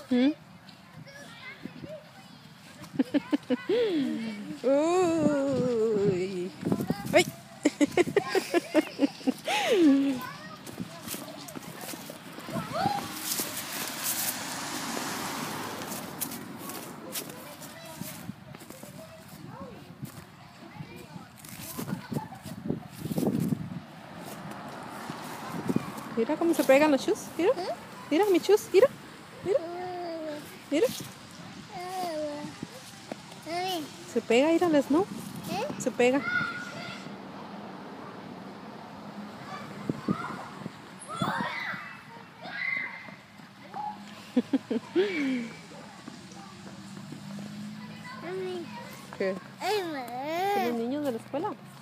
¿Mm? Uy. ¡Ay! Mira cómo se pegan los chus. Mira, mira mi chus. Mira, mira, mira. Se pega, mira el snow. Se pega. ¿Qué? ¿Son los niños de la escuela?